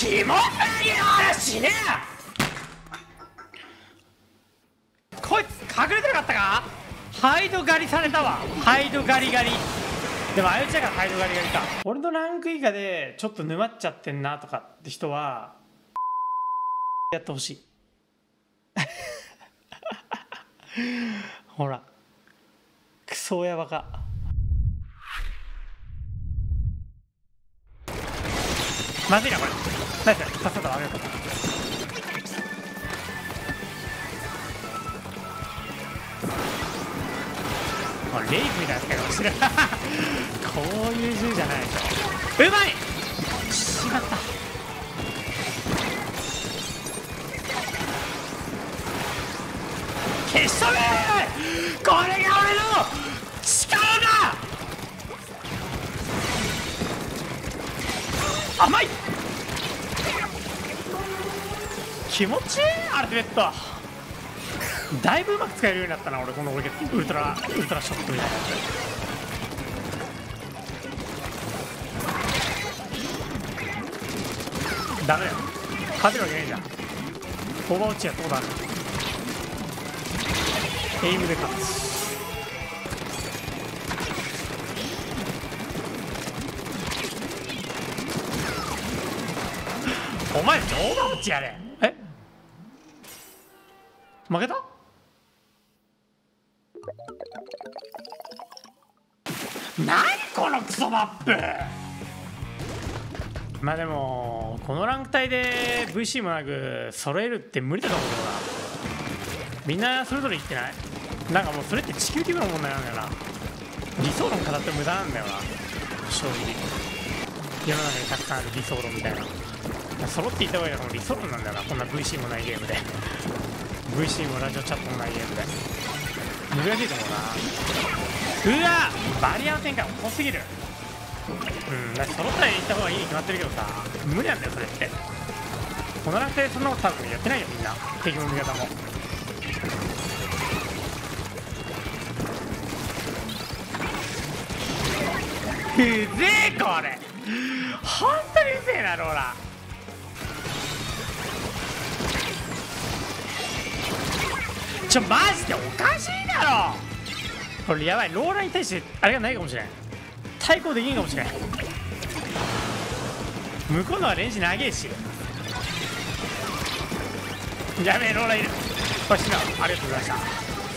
キモすぎる死ねえ。こいつ隠れてなかったか。ハイド狩りされたわ。ハイド狩り狩り。でもあいつらがハイド狩り狩りか。俺のランク以下でちょっと沼っちゃってんなとかって人はやってほしい。ほらクソ親バカ。まずいなこれ。ナイス。さっさとあげよう。レイプみたいな使い方してる。こういう銃じゃないでしょ。うまい。しまった。消し止め。これが俺の力だ。甘い。気持ちいいアルティメット。だいぶうまく使えるようになったな俺、このウルトラショットみたいなやつ。ダメだよ、勝てるわけないじゃん。オーバーウォッチやったことある。エイムで勝つ。お前オーバーウォッチやれ。え、負けた。何このクソマップ。まあでもこのランク帯で VC もなく揃えるって無理だと思うけどな。みんなそれぞれ言ってない。なんかもうそれって地球規模の問題なんだよな。理想論語って無駄なんだよな正直。世の中にたくさんある理想論みたいな、揃っていった方がいいのは理想論なんだよな。こんな VC もないゲームで、 VC もラジオチャットもないゲームで難しいと思うな。うわバリアの展開遅すぎる。だって揃ったら行った方がいいに決まってるけどさ、無理なんだよそれって。このランクでそんなこと多分やってないよみんな、敵も味方も。うぜえこれ本当にうぜえなローラ。マジでおかしいだろこれ。やばい、ローラに対してあれがないかもしれん。対抗できんかもしれん。向こうのはレンジ長えし。やべえローラいる。これ死ぬ。ありがとうございました。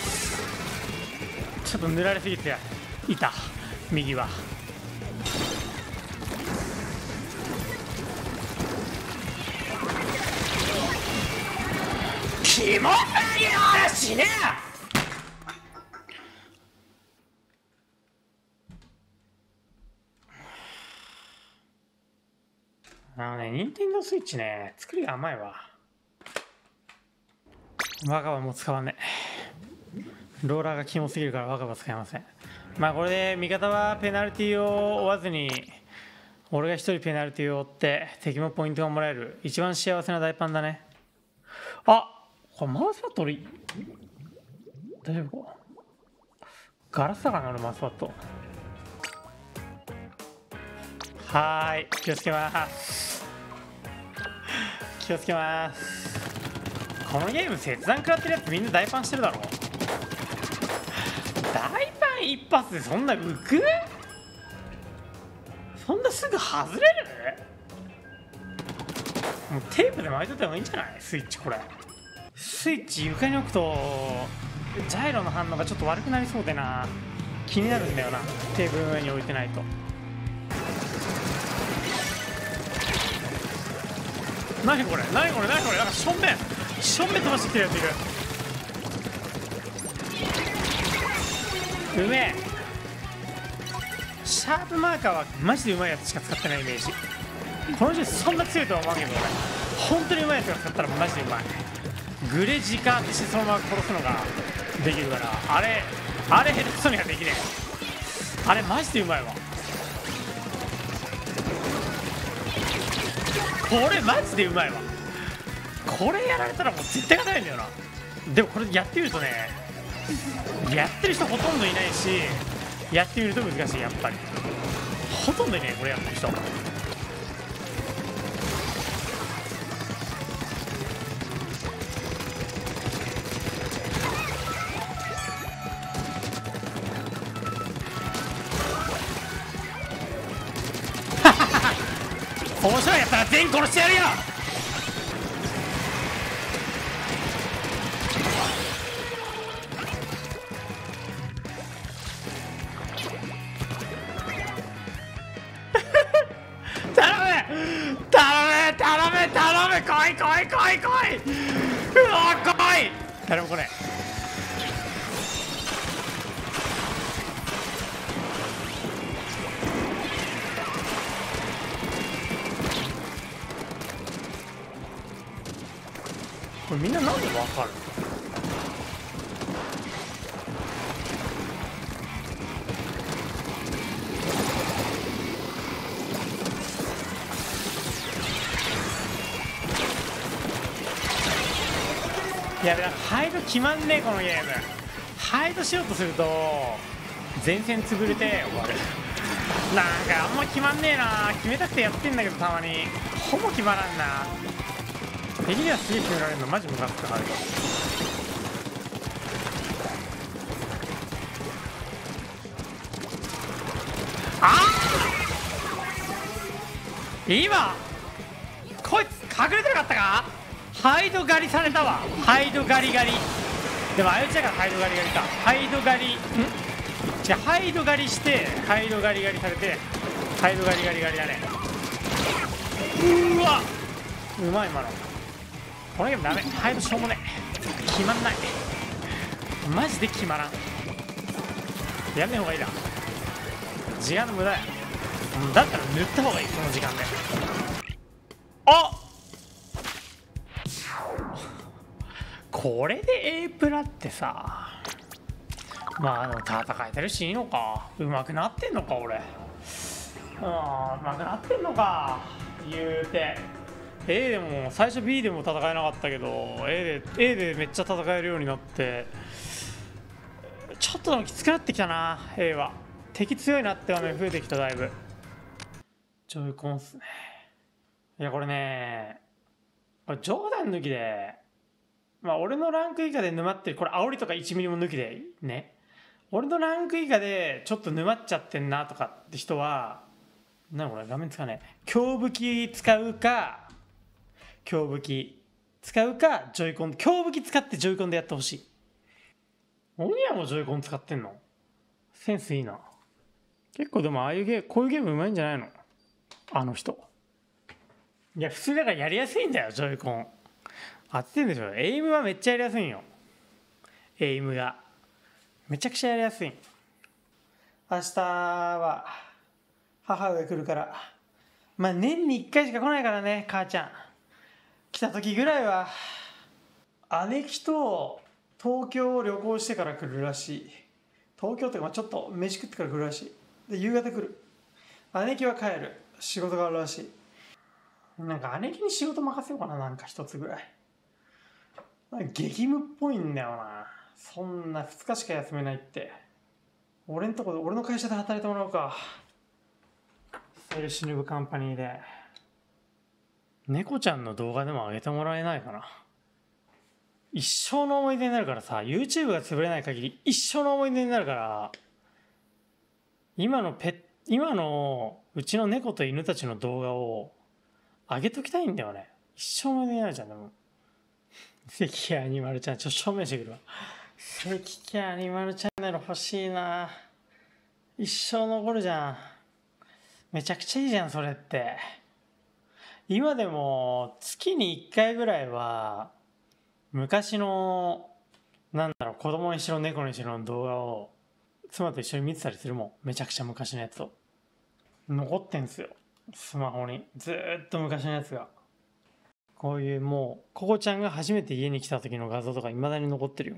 ちょっと塗られすぎていた右は。キモすぎる死ねえ。任天堂スイッチね、作りが甘いわ。若葉も使わねえ。ローラーがキモすぎるから若葉使えません。まあこれで味方はペナルティを負わずに俺が一人ペナルティを負って敵もポイントがもらえる一番幸せな大パンだね。あ、これマウスパッド俺大丈夫か。ガラスだからな俺マウスパッド。はーい気をつけます気をつけます。このゲーム切断食らってるやつみんな大パンしてるだろ。大パン一発でそんな浮く。そんなすぐ外れる。もうテープで巻いとった方がいいんじゃない。スイッチこれスイッチ床に置くとジャイロの反応がちょっと悪くなりそうでな、気になるんだよな。テーブルの上に置いてないと。何これ何これ何これ。なんか正面飛ばしてきてるやついる。うめえ。シャープマーカーはマジでうまいやつしか使ってないイメージ。この銃そんな強いとは思わんけど俺本当にうまいやつが使ったらマジでうまい。グレジカってしてそのまま殺すのができるから、あれヘルプソにはできねえ。あれマジでうまいわ。これマジでうまいわ。これやられたらもう絶対勝てないんだよな。でもこれやってみるとね、やってる人ほとんどいないし、やってみると難しい。やっぱりほとんどいないこれやってる人。 面白いやったら全員殺してやるよ。頼む来い来い来い来い、うわ来い、誰も来ねえ。これみんななんでわかる？いやだからハイド決まんねえこのゲーム。ハイドしようとすると前線潰れて終わる。なんかあんま決まんねえな。決めたくてやってんだけどたまにほぼ決まらんな。敵にはすげえ決められるのマジムカつく。ハイド今こいつ隠れてなかったか。ハイド狩りされたわ。ハイド狩り狩りでもあいつだからハイド狩り狩りか。ハイド狩りじゃあハイド狩りしてハイド狩り狩りされてハイド狩り狩り狩りだね。うわうまい今の。このゲームダメ。ハイドしょうもねえ。決まんないマジで決まらん。やんねえ方がいいな。時間の無駄や。だったら塗った方がいいこの時間で。あこれで A プラってさ、まあでも戦えてるしいいのか。上手くなってんのか俺。上手くなってんのか言うて。 A でも最初 B でも戦えなかったけど A でめっちゃ戦えるようになってちょっとでもきつくなってきたな。 A は敵強いなって場面増えてきただいぶ。ジョイコンっすね。いやこれねこれ冗談抜きでまあ俺のランク以下で沼ってるこれ煽りとか1ミリも抜きでね。俺のランク以下でちょっと沼っちゃってんなとかって人は何これ画面使わねえ。強武器使うか強武器使うかジョイコン強武器使ってジョイコンでやってほしい。鬼はもうジョイコン使ってんのセンスいいな。結構でもああいうこういうゲームうまいんじゃないのあの人。いや普通だからやりやすいんだよジョイコン。当ててんでしょ。エイムはめっちゃやりやすいんよ。エイムがめちゃくちゃやりやすいん。明日は母上来るからまあ年に1回しか来ないからね。母ちゃん来た時ぐらいは姉貴と東京を旅行してから来るらしい。東京ってかちょっと飯食ってから来るらしい。で夕方来る。姉貴は帰る。仕事があるらしい。なんか姉貴に仕事任せようかな。なんか一つぐらい激務っぽいんだよな。そんな2日しか休めないって。俺の会社で働いてもらおうか。セルシヌブカンパニーで猫ちゃんの動画でも上げてもらえないかな。一生の思い出になるからさ。 YouTube が潰れない限り一生の思い出になるから。今のうちの猫と犬たちの動画を上げときたいんだよね。一生思い出になるじゃん。でも関谷アニマルチャンネルちょっと証明してくるわ。関谷アニマルチャンネル欲しいな。一生残るじゃん。めちゃくちゃいいじゃんそれって。今でも月に1回ぐらいは昔のなんだろう子供にしろ猫にしろの動画を妻と一緒に見てたりするもん。めちゃくちゃ昔のやつを残ってんすよスマホに。ずーっと昔のやつがこういうもうココちゃんが初めて家に来た時の画像とか未だに残ってるよ。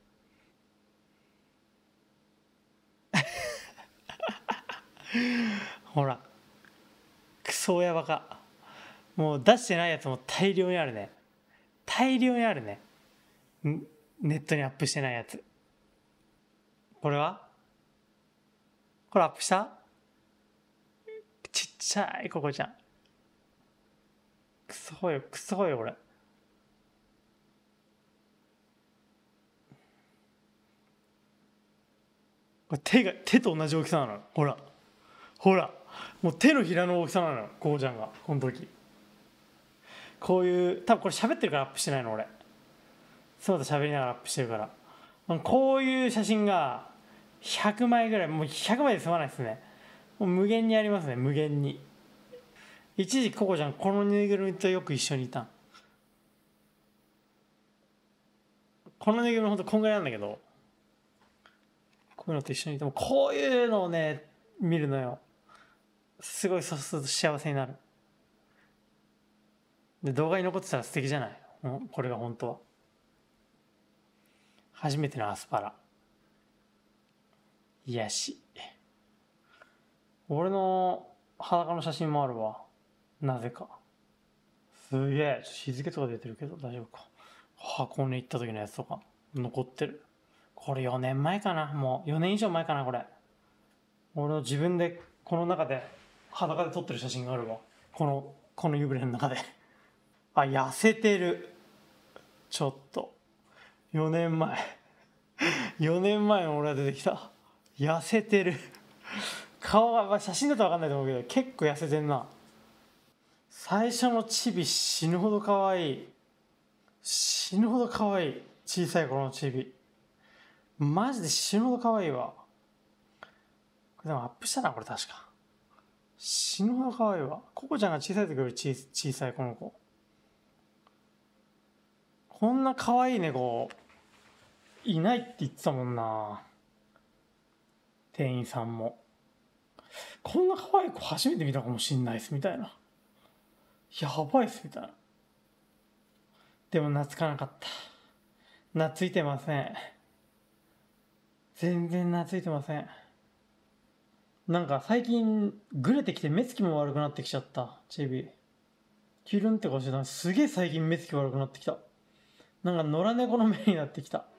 ほらクソ親バカ。もう出してないやつも大量にあるね。大量にあるね。ネットにアップしてないやつ。これはこれアップしたちっちゃいココちゃん。クソよクソよこれ。これ手と同じ大きさなの。ほらほらもう手のひらの大きさなのよ、こうちゃんがこの時。こういう多分これ喋ってるからアップしてないの俺。そうだ、喋りながらアップしてるから。こういう写真が100枚ぐらい、もう100枚で済まないですね。もう無限にありますね、無限に。一時期ココちゃんこのぬいぐるみとよく一緒にいた。このぬいぐるみほんとこんぐらいなんだけど、こういうのと一緒にいても、こういうのをね見るのよ。すごい、そうすると幸せになる。で動画に残ってたら素敵じゃない、これが本当は。初めてのアスパラ癒し。俺の裸の写真もあるわ、なぜか。すげえ、日付とか出てるけど大丈夫か。箱根行った時のやつとか残ってる。これ4年前かな、もう4年以上前かな。これ俺の自分でこの中で裸で撮ってる写真があるわ、この湯船の中で。あ、痩せてる。ちょっと4年前4年前の俺が出てきた。痩せてる。顔が、写真だと分かんないと思うけど結構痩せてんな。最初のチビ死ぬほど可愛い。死ぬほど可愛い。小さい頃のチビマジで死ぬほど可愛いわ。これでもアップしたな、これ確か。死ぬほど可愛いわ。ココちゃんが小さい時より小さいこの子。こんな可愛い猫いないって言ってたもんな、店員さんも。こんな可愛い子初めて見たかもしんないっすみたいな。やばいっすみたいな。でも懐かなかった。懐いてません。全然懐いてません。なんか最近グレてきて目つきも悪くなってきちゃった。チビキュルンって顔してた。すげえ最近目つき悪くなってきた。なんか野良猫の目になってきた。